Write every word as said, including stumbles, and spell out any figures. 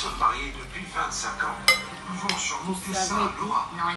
sommes mariés depuis vingt-cinq ans. Nous pouvons surmonter ça, Laura.